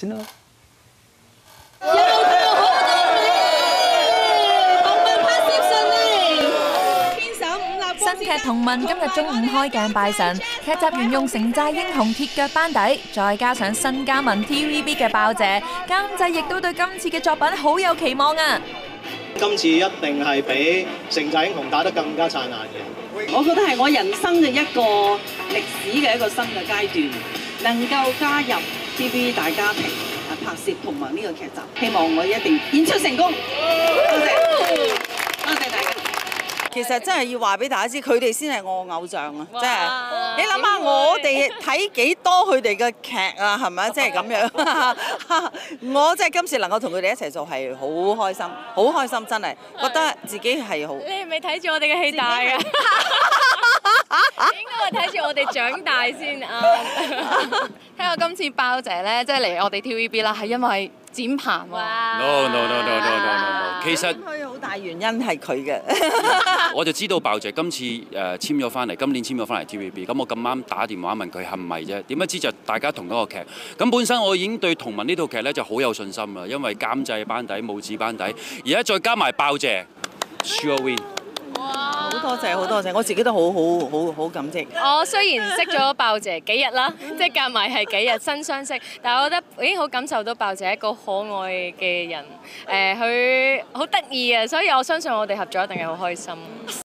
先啦。 新劇《同盟》今日中午開鏡拜神，劇集沿用城寨英雄鐵腳班底，再加上新加盟 TVB 嘅爆姐，監製亦都對今次嘅作品好有期望啊！ 今次一定係比城寨英雄打得更加燦爛嘅。 我覺得係我人生嘅一個歷史嘅一個新嘅階段，能夠加入 TVB 大家庭拍攝《同盟》呢個劇集，希望我一定演出成功。多謝，多謝大家。 其實真係要話俾大家知，佢哋先係我偶像啊！真係，你諗下我哋睇幾多佢哋嘅劇啊，係咪？即係咁樣，我真係今次能夠同佢哋一齊做係好開心，好開心，真係覺得自己係好。 你係咪睇住我哋嘅戲大啊？應該係睇住我哋長大先啱。 聽講今次爆姐咧，即係嚟我哋 TVB 啦，係因為展鵬喎。 No， 其實佢好大原因係佢嘅。 我就知道爆姐今次簽咗翻嚟，今年簽咗翻嚟 TVB， 咁我咁啱打電話問佢係唔係啫？點不知就大家同一個劇。咁本身我已經對《同盟》呢套劇咧就好有信心啦，因為監製班底、武指班底，而家再加埋爆姐 ，sure win。 好多謝，好多謝，我自己都好感激。 我雖然識咗爆姐幾日啦，即係夾埋係幾日新相識，但係我覺得已經好感受到爆姐係一個可愛嘅人，佢好得意啊，所以我相信我哋合作一定係好開心。